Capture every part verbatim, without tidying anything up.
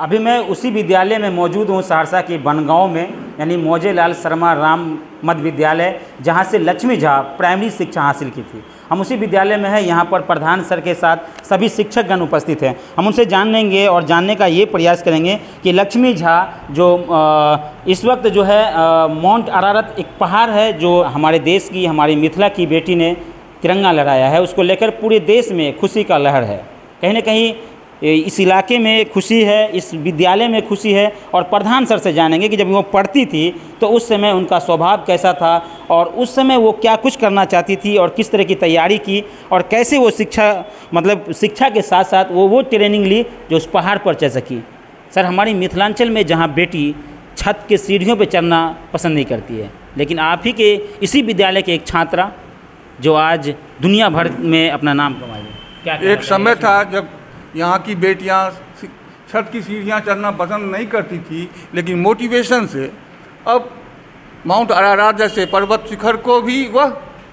अभी मैं उसी विद्यालय में मौजूद हूँ, सहरसा के बनगांव में, यानी मौजेलाल शर्मा राम मध्य विद्यालय, जहाँ से लक्ष्मी झा प्राइमरी शिक्षा हासिल की थी। हम उसी विद्यालय में हैं। यहाँ पर प्रधान सर के साथ सभी शिक्षकगण उपस्थित हैं। हम उनसे जान लेंगे और जानने का ये प्रयास करेंगे कि लक्ष्मी झा जो इस वक्त जो है माउंट अरारत एक पहाड़ है जो हमारे देश की, हमारी मिथिला की बेटी ने तिरंगा लहराया है, उसको लेकर पूरे देश में खुशी का लहर है। कहीं ना कहीं इस इलाके में खुशी है, इस विद्यालय में खुशी है। और प्रधान सर से जानेंगे कि जब वो पढ़ती थी तो उस समय उनका स्वभाव कैसा था और उस समय वो क्या कुछ करना चाहती थी और किस तरह की तैयारी की और कैसे वो शिक्षा मतलब शिक्षा के साथ साथ वो वो ट्रेनिंग ली जो उस पहाड़ पर चढ़ सकी। सर, हमारी मिथिलांचल में जहाँ बेटी छत के सीढ़ियों पर चढ़ना पसंद नहीं करती है, लेकिन आप ही के इसी विद्यालय के एक छात्रा जो आज दुनिया भर में अपना नाम कमाई, क्या एक समय था जब यहाँ की बेटियाँ छत की सीढ़ियाँ चढ़ना पसंद नहीं करती थी, लेकिन मोटिवेशन से अब माउंट अरारात जैसे पर्वत शिखर को भी वह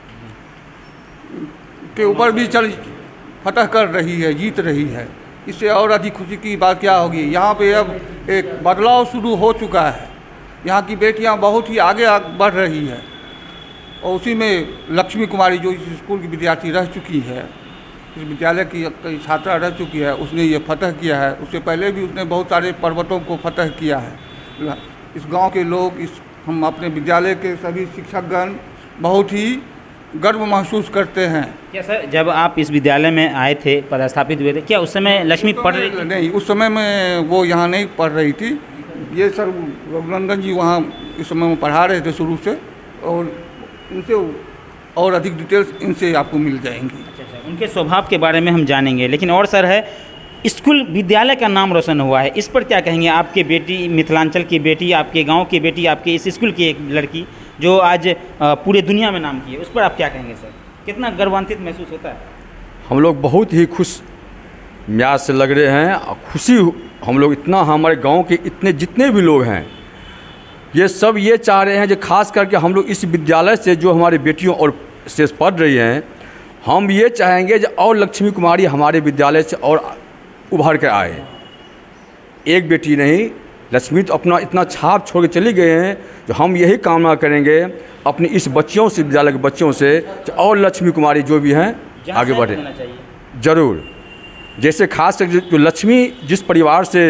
के ऊपर भी चल फतह कर रही है, जीत रही है। इससे और अधिक खुशी की बात क्या होगी। यहाँ पे अब एक बदलाव शुरू हो चुका है, यहाँ की बेटियाँ बहुत ही आगे आगे बढ़ रही है और उसी में लक्ष्मी कुमारी जो इस स्कूल की विद्यार्थी रह चुकी है, इस विद्यालय की कई छात्रा रह चुकी है, उसने ये फतह किया है। उससे पहले भी उसने बहुत सारे पर्वतों को फतह किया है। इस गांव के लोग, इस हम अपने विद्यालय के सभी शिक्षकगण बहुत ही गर्व महसूस करते हैं। क्या सर, जब आप इस विद्यालय में आए थे, पदस्थापित हुए थे, क्या उस समय लक्ष्मी पढ़ रही थी? नहीं, उस समय में वो यहाँ नहीं पढ़ रही थी। ये सर रघुनंदन जी वहाँ इस समय में पढ़ा रहे थे शुरू से, और इनसे और अधिक डिटेल्स इनसे आपको मिल जाएंगी। अच्छा अच्छा, उनके स्वभाव के बारे में हम जानेंगे। लेकिन और सर है, स्कूल विद्यालय का नाम रोशन हुआ है, इस पर क्या कहेंगे? आपके बेटी, मिथिलांचल की बेटी, आपके गांव की बेटी, आपके इस स्कूल की एक लड़की जो आज पूरे दुनिया में नाम की है, उस पर आप क्या कहेंगे सर? कितना गर्वान्वित महसूस होता है? हम लोग बहुत ही खुश मियाज से लग रहे हैं। खुशी हम लोग इतना, हमारे गाँव के इतने जितने भी लोग हैं ये सब ये चाह रहे हैं जो खास करके हम लोग इस विद्यालय से जो हमारी बेटियों और से पढ़ रही हैं, हम ये चाहेंगे जो और लक्ष्मी कुमारी हमारे विद्यालय से और उभर कर आए। एक बेटी नहीं, लक्ष्मी तो अपना इतना छाप छोड़ के चली गए हैं, जो हम यही कामना करेंगे अपने इस बच्चियों से, विद्यालय के बच्चों से, और लक्ष्मी कुमारी जो भी हैं आगे बढ़े ज़रूर। जैसे खास कर जो लक्ष्मी जिस परिवार से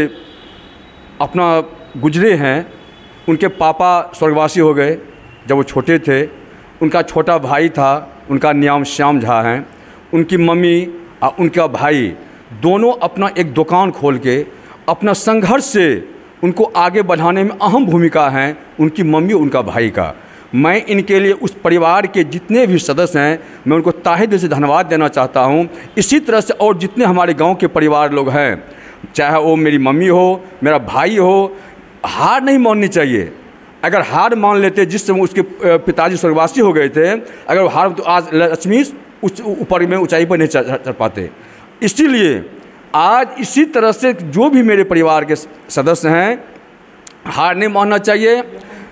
अपना गुजरे हैं, उनके पापा स्वर्गवासी हो गए जब वो छोटे थे। उनका छोटा भाई था, उनका नाम श्याम झा हैं। उनकी मम्मी और उनका भाई दोनों अपना एक दुकान खोल के अपना संघर्ष से उनको आगे बढ़ाने में अहम भूमिका है उनकी मम्मी और उनका भाई का। मैं इनके लिए उस परिवार के जितने भी सदस्य हैं, मैं उनको ताहे दिल से धन्यवाद देना चाहता हूं। इसी तरह से और जितने हमारे गांव के परिवार लोग हैं, चाहे वो मेरी मम्मी हो, मेरा भाई हो, हार नहीं माननी चाहिए। अगर हार मान लेते, जिस समय उसके पिताजी स्वर्गवासी हो गए थे, अगर हार तो आज लक्ष्मी उस ऊपर में ऊंचाई पर नहीं चढ़ पाते। इसीलिए आज इसी तरह से जो भी मेरे परिवार के सदस्य हैं, हार नहीं मानना चाहिए।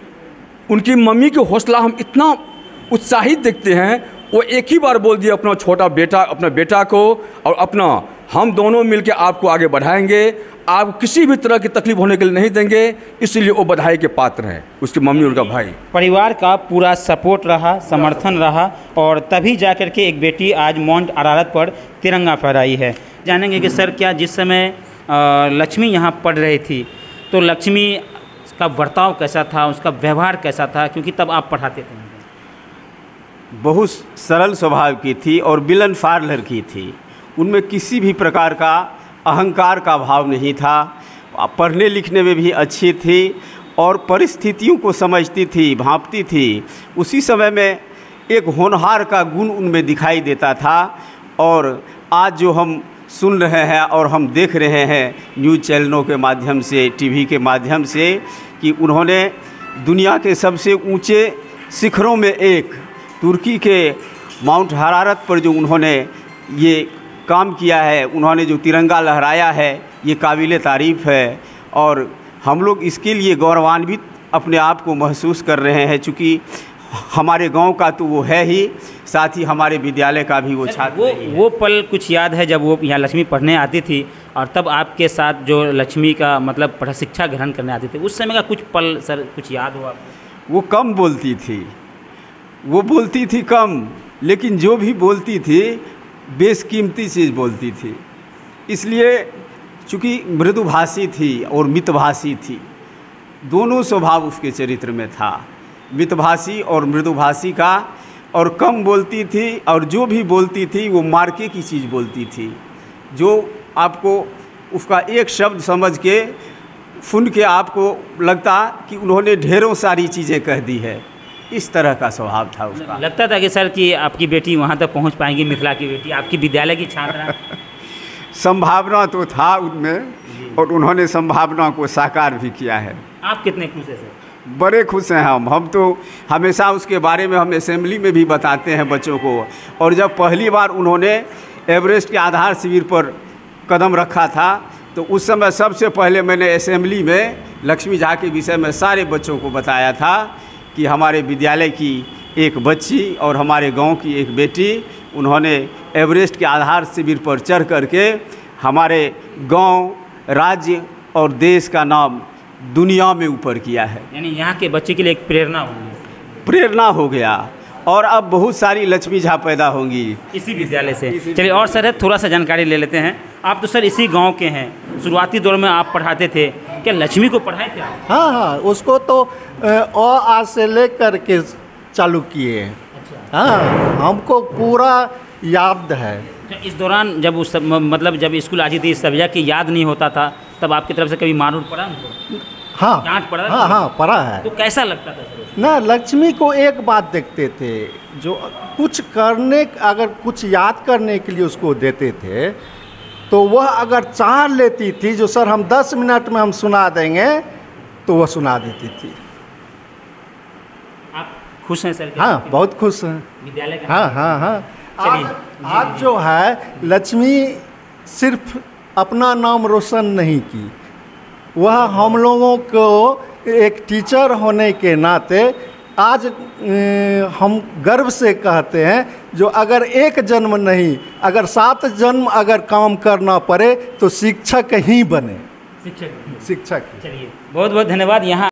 उनकी मम्मी की हौसला हम इतना उत्साहित देखते हैं, वो एक ही बार बोल दिया अपना छोटा बेटा, अपना बेटा को और अपना, हम दोनों मिलकर आपको आगे बढ़ाएंगे, आप किसी भी तरह की तकलीफ होने के लिए नहीं देंगे। इसलिए वो बधाई के पात्र हैं, उसकी मम्मी और उनका भाई। परिवार का पूरा सपोर्ट रहा, समर्थन रहा, और तभी जाकर के एक बेटी आज माउंट अरारत पर तिरंगा फहराई है। जानेंगे कि सर, क्या जिस समय लक्ष्मी यहाँ पढ़ रही थी तो लक्ष्मी का बर्ताव कैसा था, उसका व्यवहार कैसा था, क्योंकि तब आप पढ़ाते थे? बहुत सरल स्वभाव की थी और मिलनसार लड़की थी। उनमें किसी भी प्रकार का अहंकार का भाव नहीं था। पढ़ने लिखने में भी अच्छी थी और परिस्थितियों को समझती थी, भांपती थी। उसी समय में एक होनहार का गुण उनमें दिखाई देता था। और आज जो हम सुन रहे हैं और हम देख रहे हैं न्यूज़ चैनलों के माध्यम से, टीवी के माध्यम से, कि उन्होंने दुनिया के सबसे ऊंचे शिखरों में एक तुर्की के माउंट अरारत पर जो उन्होंने ये काम किया है, उन्होंने जो तिरंगा लहराया है, ये काबिल तारीफ़ है। और हम लोग इसके लिए गौरवान्वित अपने आप को महसूस कर रहे हैं, चूँकि हमारे गांव का तो वो है ही, साथ ही हमारे विद्यालय का भी वो छात्र वो वो पल कुछ याद है जब वो यहाँ लक्ष्मी पढ़ने आती थी और तब आपके साथ जो लक्ष्मी का मतलब पढ़ा शिक्षा ग्रहण करने आते थे, उस समय का कुछ पल सर कुछ याद हो आपको? वो कम बोलती थी, वो बोलती थी कम, लेकिन जो भी बोलती थी बेशकीमती चीज़ बोलती थी। इसलिए चूँकि मृदुभाषी थी और मितभाषी थी, दोनों स्वभाव उसके चरित्र में था, मितभाषी और मृदुभाषी का। और कम बोलती थी और जो भी बोलती थी वो मार्के की चीज़ बोलती थी, जो आपको उसका एक शब्द समझ के सुन के आपको लगता कि उन्होंने ढेरों सारी चीज़ें कह दी है। इस तरह का स्वभाव था उसका। लगता था कि सर कि आपकी बेटी वहाँ तक पहुँच पाएंगी, मिथिला की बेटी, आपकी विद्यालय की छात्रा। संभावना तो था उनमें और उन्होंने संभावना को साकार भी किया है। आप कितने खुश हैं सर? बड़े खुश हैं हम हम तो हमेशा उसके बारे में हम असेंबली में भी बताते हैं बच्चों को। और जब पहली बार उन्होंने एवरेस्ट के आधार शिविर पर कदम रखा था तो उस समय सबसे पहले मैंने असेंबली में लक्ष्मी झा के विषय में सारे बच्चों को बताया था कि हमारे विद्यालय की एक बच्ची और हमारे गांव की एक बेटी, उन्होंने एवरेस्ट के आधार शिविर पर चढ़ करके हमारे गांव, राज्य और देश का नाम दुनिया में ऊपर किया है। यानी यहाँ के बच्चे के लिए एक प्रेरणा होगी, प्रेरणा हो गया। और अब बहुत सारी लक्ष्मी झा पैदा होंगी इसी विद्यालय से। चलिए और सर थोड़ा सा जानकारी ले लेते हैं। आप तो सर इसी गांव के हैं, शुरुआती दौर में आप पढ़ाते थे, क्या लक्ष्मी को पढ़ाए थे आप? हाँ हाँ, उसको तो अ आ से लेकर के चालू किए हैं। अच्छा। हाँ, हमको पूरा याद है। तो इस दौरान जब उस सब- मतलब जब स्कूल आती थी सब्जा की याद नहीं होता था, तब आपकी तरफ से कभी मार उठ पड़ा उनको? हाँ डांट पड़ा? हाँ हाँ पड़ा है तो कैसा लगता था सर? ना। लक्ष्मी को एक बात देखते थे, जो कुछ करने, अगर कुछ याद करने के लिए उसको देते थे तो वह अगर चाह लेती थी जो सर हम दस मिनट में हम सुना देंगे, तो वह सुना देती थी। आप खुश हैं सर? हाँ, बहुत खुश हैं। विद्यालय का? हाँ हाँ हाँ। चलिए। आज, आज जो है लक्ष्मी सिर्फ अपना नाम रोशन नहीं की, वह हम लोगों को एक टीचर होने के नाते आज अ, हम गर्व से कहते हैं, जो अगर एक जन्म नहीं, अगर सात जन्म अगर काम करना पड़े तो शिक्षक ही बने। शिक्षक। शिक्षक। चलिए बहुत बहुत धन्यवाद। यहाँ